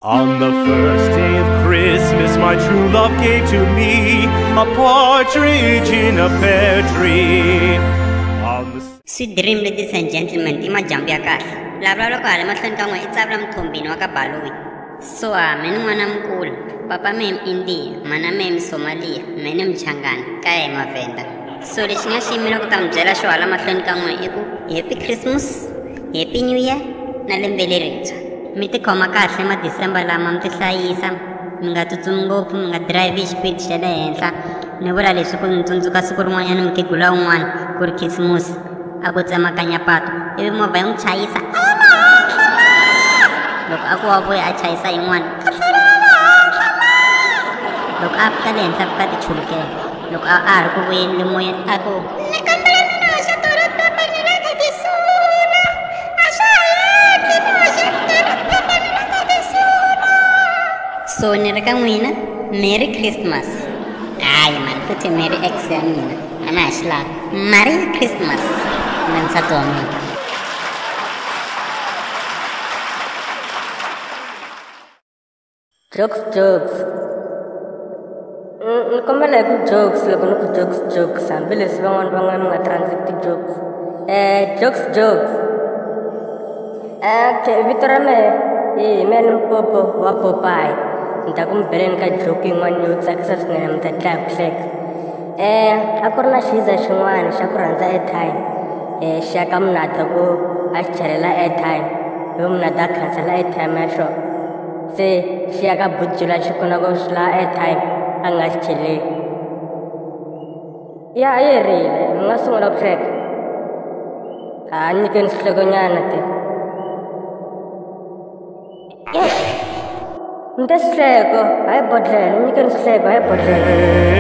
On the first day of Christmas, my true love gave to me a partridge in a pear tree. Sweet dream, ladies and gentlemen, tima jambia kar. Labla lo kare maslen kangwe itablam thumbino ka baloi. So menu manam cool. Papa mem Indi, mana mem Somalia, menem Changan, kaya mavenda. So lishinga shimino ko kamjela sho ala maslen kangwe iku. Happy Christmas, Happy New Year, nalembele rincha. Mite koma kahle ma December la mamte hlayisa mi nga tsutsumi ngopfu mi nga drive speed xa le henhla ni vula leswi ku ni tsundzuka siku rin'wanyana mukhegula wun'wana ku ri khisimusi a ku tsemakanya patu ivi movha yi n'wi chayisa loko a ku wa vuya a chayisa yin'wana loko a fika le henhla fika ti chulukela loko a ha ri ku vuyeni le moyeni a ku so nireka n'wina Merry Christmas. Hayi man futhi Merry X ya mina ana ha xilavi Merry Christmas na nsati wa mina. Jokes ni kombela hi ku jokes loko ni ku jokes hambileswi van'wana mi nga transact jokes jokes okay vito ra mehe hi mehe ni Mpopo wa Popeye. Nta ku mi beleni ka joke yin'wana yo tsakisa swinene mi ta hlaya ku hleka a ku ri na xiza xin'wana xa ku rhandza airtime xi ya ka Munata ku a xi chelela airtime ivi Munata a khansela airtime ya xona se xi ya ka Butjula xi kuna ku xi lava airtime a nga xi cheleli ya a yi herile mi nga sungula ku hleka a nyikeni swihlekonyana te Nte swihleko hayi bodlelo nyikeni swihleko hayi bodlelo